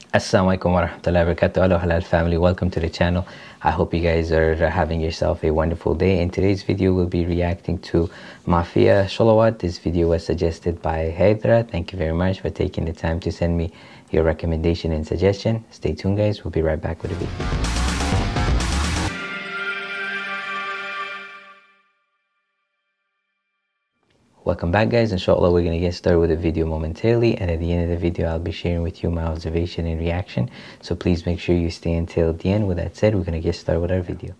Assalamualaikum warahmatullahi wabarakatuh. Hello halal family, welcome to the channel. I hope you guys are having yourself a wonderful day. In today's video we'll be reacting to Mafia Sholawat. This video was suggested by Hydra. Thank you very much for taking the time to send me your recommendation and suggestion. Stay tuned guys, we'll be right back with a video. Welcome back guys. Inshallah we're going to get started with the video momentarily, and at the end of the video I'll be sharing with you my observation and reaction, so please make sure you stay until the end. With that said, we're going to get started with our video.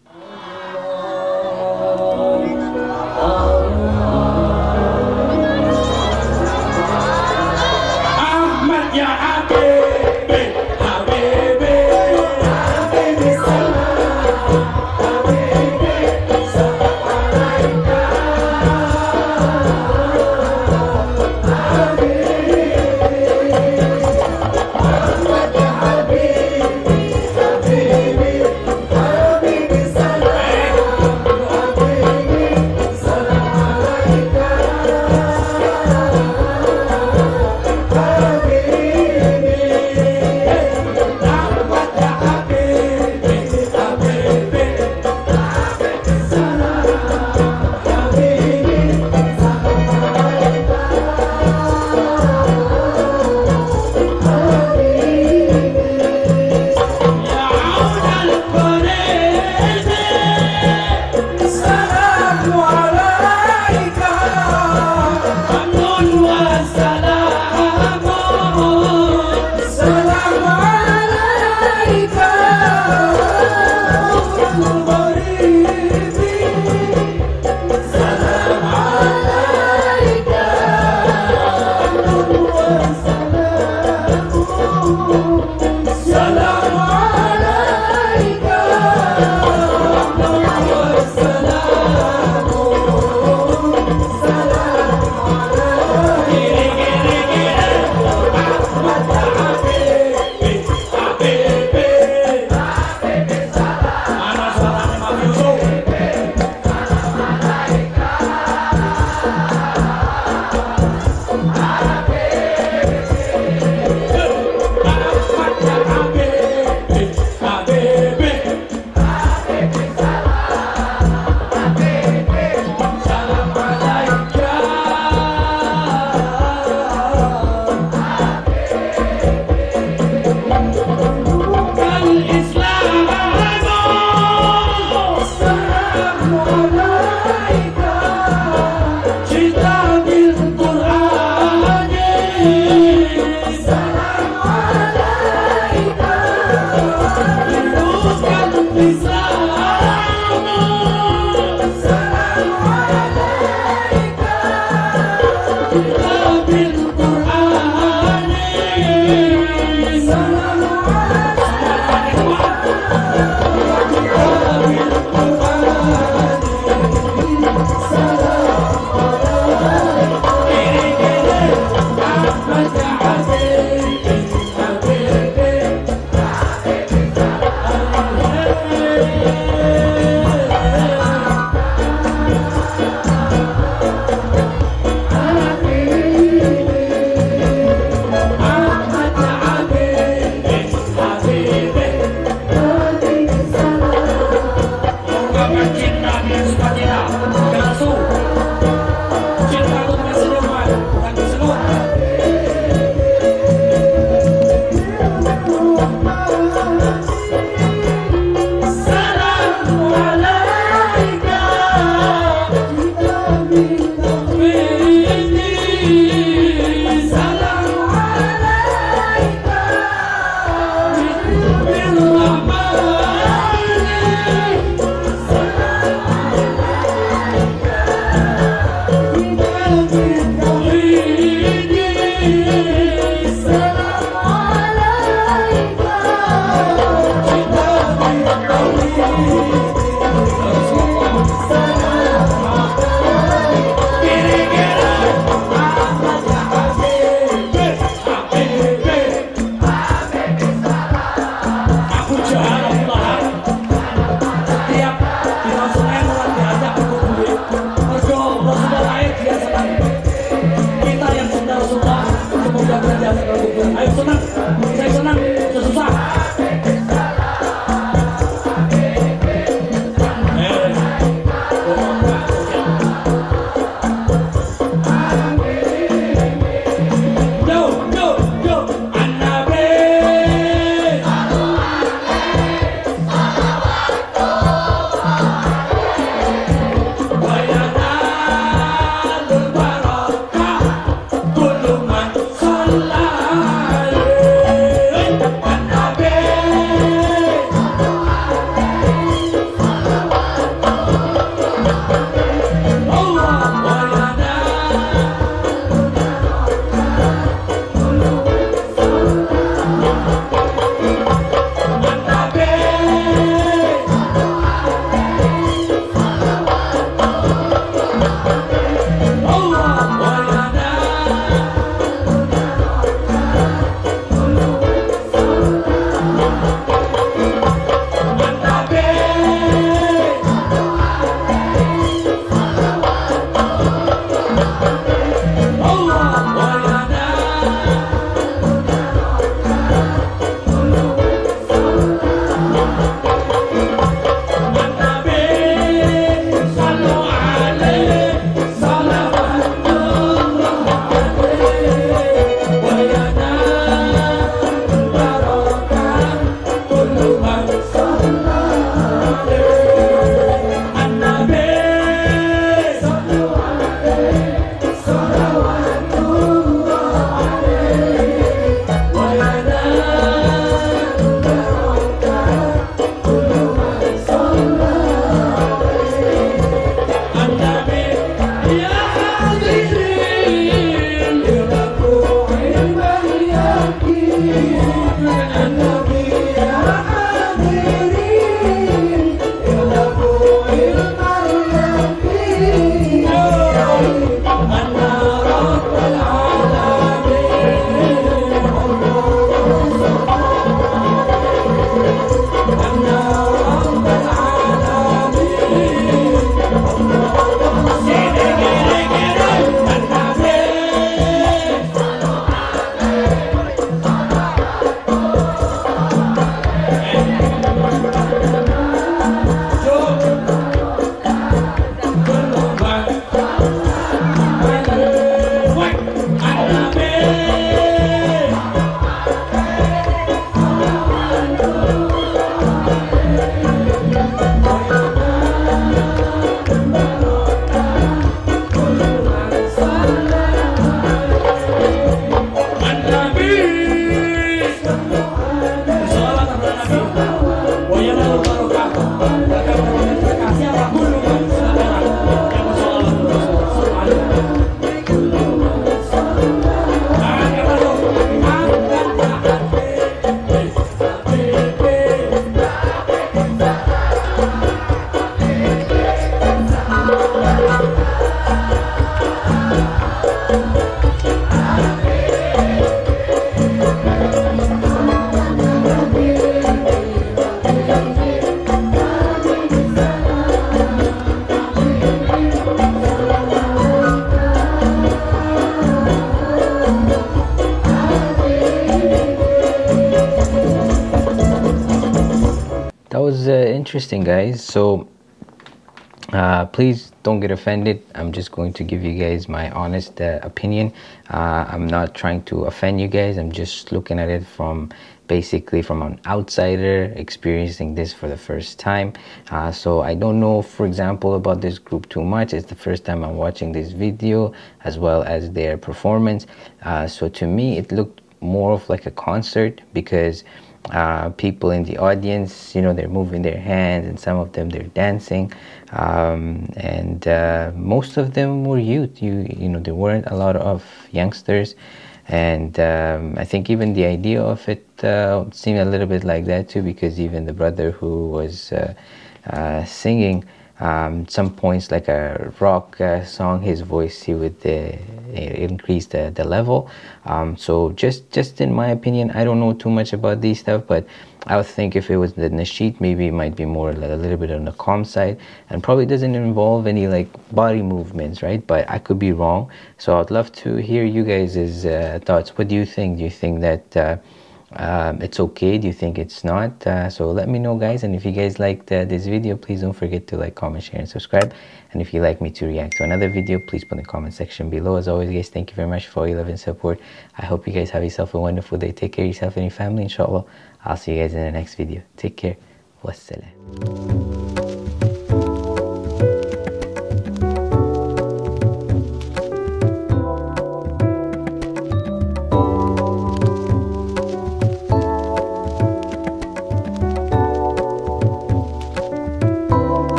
that was interesting, guys. So please don't get offended. I'm just going to give you guys my honest opinion. I'm not trying to offend you guys. I'm just looking at it from basically from an outsider experiencing this for the first time. So I don't know, for example, about this group too much. It's the first time I'm watching this video as well as their performance. So to me, it looked more of like a concert, because people in the audience, you know, they're moving their hands, and some of them they're dancing, and most of them were youth. You know, there weren't a lot of youngsters, and I think even the idea of it seemed a little bit like that too, because even the brother who was singing some points like a rock song, his voice, he would increase the level. So just in my opinion, I don't know too much about these stuff, but I would think if it was the nasheed, maybe it might be more like a little bit on the calm side, and probably doesn't involve any like body movements, right? But I could be wrong. So I'd love to hear you guys' thoughts. What do you think? Do you think that it's okay? Do you think it's not? So let me know, guys. And if you guys liked this video, please don't forget to like, comment, share, and subscribe. And if you'd like me to react to another video, please put in the comment section below. As always, guys, thank you very much for all your love and support. I hope you guys have yourself a wonderful day. Take care of yourself and your family, inshallah. I'll see you guys in the next video. Take care. Wassalam.